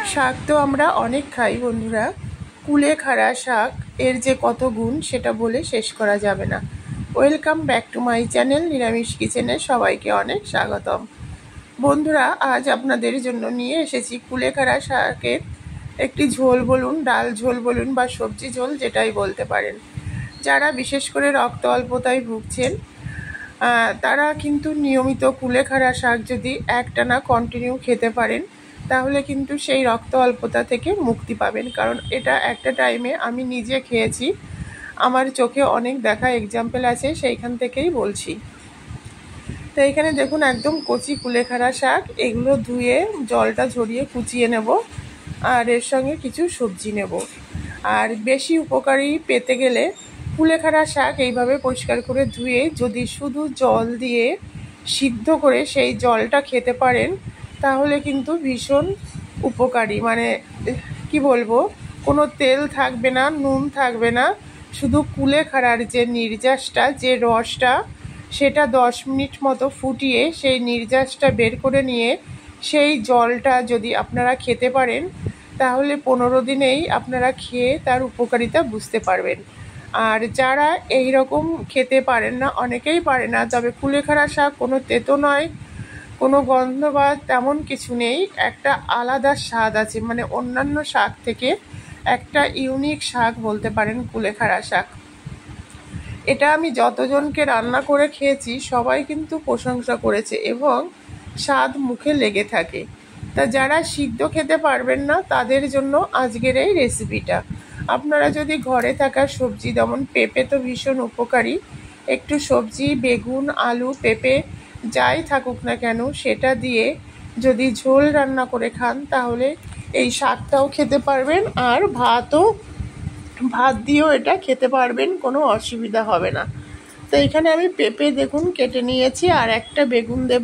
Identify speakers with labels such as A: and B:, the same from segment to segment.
A: শাক তো আমরা অনেক খাই বন্ধুরা। কুলেখাড়া শাক এর যে কত গুণ সেটা বলে শেষ করা যাবে না। Welcome back to my channel নিরামিষ কিচেনে সবাইকে অনেক স্বাগতম। বন্ধুরা, আজ আপনাদের জন্য নিয়ে এসেছি কুলেখাড়া শাকের একটি ঝোল বলুন, ডাল ঝোল বলুন বা সবজি ঝোল যেটাই বলতে পারেন। যারা বিশেষ করে রক্ত অল্পতায় ভুগছেন তারা কিন্তু নিয়মিত কুলেখাড়া শাক যদি একটানা কন্টিনিউ খেতে পারেন তাহলে কিন্তু সেই রক্ত অল্পতা থেকে মুক্তি পাবেন। কারণ এটা একটা টাইমে আমি নিজে খেয়েছি, আমার চোখে অনেক দেখা এক্সাম্পল আছে, সেইখান থেকেই বলছি। তো এখানে দেখুন একদম কচি কুলেখাড়া শাক, এগুলো ধুয়ে জলটা ঝরিয়ে কুচিয়ে নেব, আর এর সঙ্গে কিছু সবজি নেব। আর বেশি উপকারী পেতে গেলে কুলেখাড়া শাক এইভাবে পরিষ্কার করে ধুয়ে যদি শুধু জল দিয়ে সিদ্ধ করে সেই জলটা খেতে পারেন তাহলে কিন্তু ভীষণ উপকারী। মানে কি বলবো, কোনো তেল থাকবে না, নুন থাকবে না, শুধু কুলেখাড়ার যে নির্যাসটা, যে রসটা, সেটা 10 মিনিট মতো ফুটিয়ে সেই নির্যাসটা বের করে নিয়ে সেই জলটা যদি আপনারা খেতে পারেন তাহলে 15 দিনেই আপনারা খেয়ে তার উপকারিতা বুঝতে পারবেন। আর যারা এই রকম খেতে পারেন না, অনেকেই পারে না, তবে কুলেখাড়া শাক কোনো তেতো নয়, কোনো গন্ধ বা তেমন কিছু নেই, একটা আলাদা স্বাদ আছে। মানে অন্যান্য শাক থেকে একটা ইউনিক শাক বলতে পারেন কুলেখাড়া শাক। এটা আমি যতজনকে রান্না করে খেয়েছি সবাই কিন্তু প্রশংসা করেছে এবং স্বাদ মুখে লেগে থাকে। তা যারা সিদ্ধ খেতে পারবেন না তাদের জন্য আজকের এই রেসিপিটা। আপনারা যদি ঘরে থাকা সবজি, যেমন পেঁপে তো ভীষণ উপকারী, একটু সবজি, বেগুন, আলু, পেঁপে যাই থাকুক না কেন সেটা দিয়ে যদি ঝোল রান্না করে খান তাহলে এই শাকটাও খেতে পারবেন আর ভাত দিয়েও এটা খেতে পারবেন, কোনো অসুবিধা হবে না। তো এখানে আমি পেঁপে দেখুন কেটে নিয়েছি, আর একটা বেগুন দেব,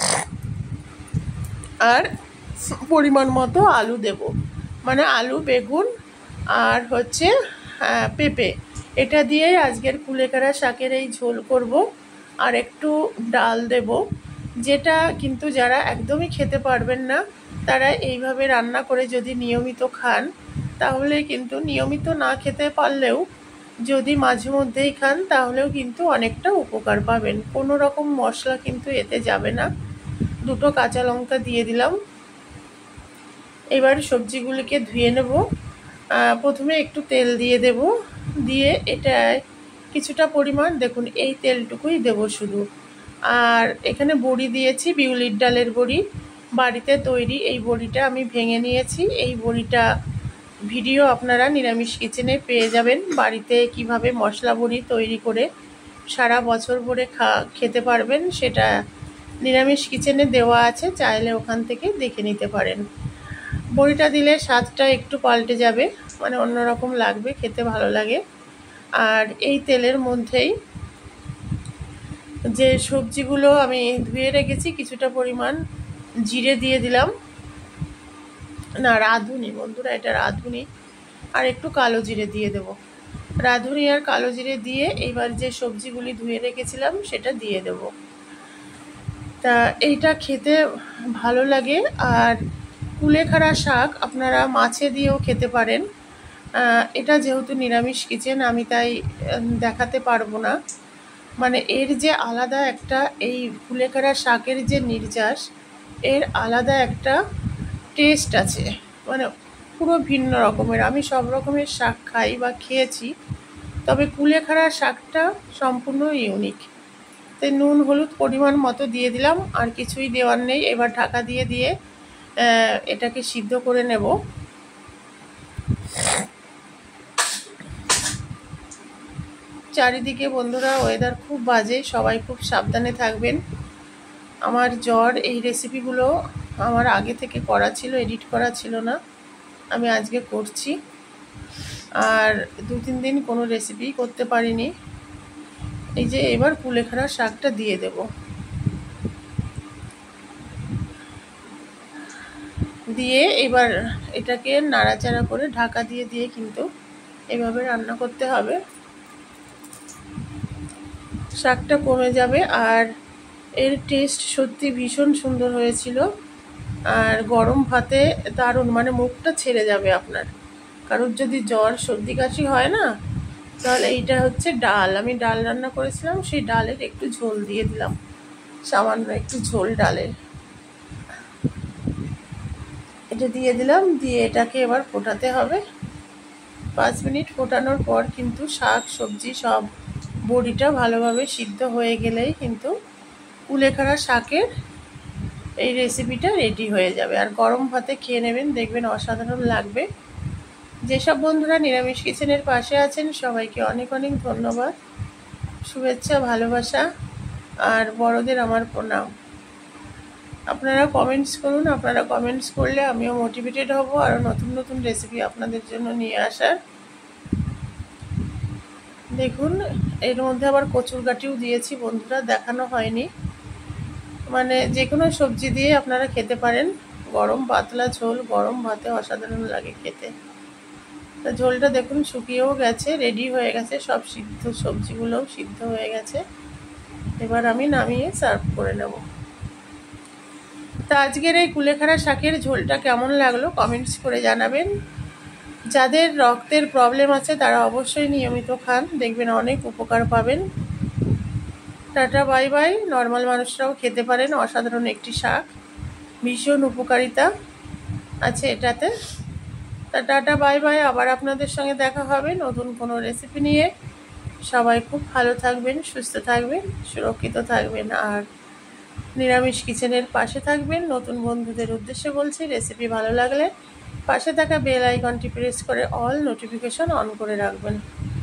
A: আর পরিমাণ মতো আলু দেব। মানে আলু, বেগুন আর হচ্ছে পেঁপে, এটা দিয়েই আজকের কুলেখাড়া শাকের এই ঝোল করব। আর একটু ডাল দেব, যেটা কিন্তু যারা একদমই খেতে পারবেন না তারা এইভাবে রান্না করে যদি নিয়মিত খান তাহলে কিন্তু, নিয়মিত না খেতে পারলেও যদি মাঝে মধ্যেই খান তাহলেও কিন্তু অনেকটা উপকার পাবেন। কোনো রকম মশলা কিন্তু এতে যাবে না। 2টো কাঁচা লঙ্কা দিয়ে দিলাম। এবার সবজিগুলিকে ধুয়ে নেব। প্রথমে একটু তেল দিয়ে দেব, দিয়ে এটা কিছুটা পরিমাণ, দেখুন এই তেলটুকুই দেব শুধু। আর এখানে বড়ি দিয়েছি, বিউলির ডালের বড়ি, বাড়িতে তৈরি এই বড়িটা আমি ভেঙে নিয়েছি। এই বড়িটা ভিডিও আপনারা নিরামিষ কিচেনে পেয়ে যাবেন, বাড়িতে কিভাবে মশলা বড়ি তৈরি করে সারা বছর ভরে খেতে পারবেন সেটা নিরামিষ কিচেনে দেওয়া আছে, চাইলে ওখান থেকে দেখে নিতে পারেন। বড়িটা দিলে স্বাদটা একটু পাল্টে যাবে, মানে অন্যরকম লাগবে, খেতে ভালো লাগে। আর এই তেলের মধ্যেই যে সবজিগুলো আমি ধুয়ে রেখেছি কিছুটা পরিমাণ জিরে দিয়ে দিলাম, না রাঁধুনি বন্ধুরা, এটা রাঁধুনি, আর একটু কালো জিরে দিয়ে দেব। রাঁধুনি আর কালো জিরে দিয়ে এইবার যে সবজিগুলি ধুয়ে রেখেছিলাম সেটা দিয়ে দেব। তা এইটা খেতে ভালো লাগে। আর কুলেখাড়া শাক আপনারা মাছে দিয়েও খেতে পারেন। এটা যেহেতু নিরামিষ কিচেন আমি তাই দেখাতে পারবো না। মানে এর যে আলাদা একটা, এই কুলেখাড়া শাকের যে নির্যাস, এর আলাদা একটা টেস্ট আছে, মানে পুরো ভিন্ন রকমের। আমি সব রকমের শাক খাই বা খেয়েছি, তবে কুলেখাড়া শাকটা সম্পূর্ণ ইউনিক। তাই নুন হলুদ পরিমাণ মতো দিয়ে দিলাম, আর কিছুই দেওয়ার নেই। এবার ঢাকা দিয়ে দিয়ে এটাকে সিদ্ধ করে নেব। চারিদিকে বন্ধুরা ওয়েদার খুব বাজে, সবাই খুব সাবধানে থাকবেন। আমার জ্বর, এই রেসিপিগুলো আমার আগে থেকে করা ছিল, এডিট করা ছিল না, আমি আজকে করছি। আর 2-3 দিন কোনো রেসিপি করতে পারিনি। এই যে এবার কুলেখাড়া শাকটা দিয়ে দেব, দিয়ে এবার এটাকে নাড়াচাড়া করে ঢাকা দিয়ে দিয়ে কিন্তু এভাবে রান্না করতে হবে। শাকটা কমে যাবে আর এর টেস্ট সত্যি ভীষণ সুন্দর হয়েছিল। আর গরম ভাতে দারুণ, মানে মুখটা ছেড়ে যাবে আপনার। কারোর যদি জ্বর সর্দি কাশি হয় না, তাহলে এইটা হচ্ছে ডাল, আমি ডাল রান্না করেছিলাম, সেই ডালের একটু ঝোল দিয়ে দিলাম, সামান্য একটু ঝোল ডালের, এটা দিয়ে দিলাম, দিয়ে এটাকে এবার ফোটাতে হবে। 5 মিনিট ফোটানোর পর কিন্তু শাক সবজি সব, বড়িটা ভালোভাবে সিদ্ধ হয়ে গেলেই কিন্তু কুলেখাড়া শাকের এই রেসিপিটা রেডি হয়ে যাবে। আর গরম ভাতে খেয়ে নেবেন, দেখবেন অসাধারণ লাগবে। যেসব বন্ধুরা নিরামিষ কিচেনের পাশে আছেন সবাইকে অনেক অনেক ধন্যবাদ, শুভেচ্ছা, ভালোবাসা, আর বড়দের আমার প্রণাম। আপনারা কমেন্টস করুন, আপনারা কমেন্টস করলে আমিও মোটিভেটেড হব আরও নতুন নতুন রেসিপি আপনাদের জন্য নিয়ে আসার। দেখুন, এর মধ্যে আবার কচুর গাঠিও দিয়েছি বন্ধুরা, দেখানো হয়নি। মানে যে কোনো সবজি দিয়ে আপনারা খেতে পারেন, গরম পাতলা ঝোল গরম ভাতে অসাধারণ লাগে খেতে। তা ঝোলটা দেখুন শুকিয়েও গেছে, রেডি হয়ে গেছে, সব সিদ্ধ সবজিগুলোও সিদ্ধ হয়ে গেছে। এবার আমি নামিয়ে সার্ভ করে নেব। তা আজকের এই কুলেখাড়া শাকের ঝোলটা কেমন লাগলো কমেন্টস করে জানাবেন। যাদের রক্তের প্রবলেম আছে তারা অবশ্যই নিয়মিত খান, দেখবেন অনেক উপকার পাবেন। Tata bye bye. নর্মাল মানুষরাও খেতে পারেন, অসাধারণ একটি শাক, ভীষণ উপকারিতা আছে এটাতে। তা টাটা বাই বাই, আবার আপনাদের সঙ্গে দেখা হবে নতুন কোনো রেসিপি নিয়ে। সবাই খুব ভালো থাকবেন, সুস্থ থাকবেন, সুরক্ষিত থাকবেন, আর নিরামিষ কিচেনের পাশে থাকবেন। নতুন বন্ধুদের উদ্দেশ্যে বলছি, রেসিপি ভালো লাগলে পাশে থাকা বেল আইকনটি প্রেস করে অল নোটিফিকেশন অন করে রাখবেন।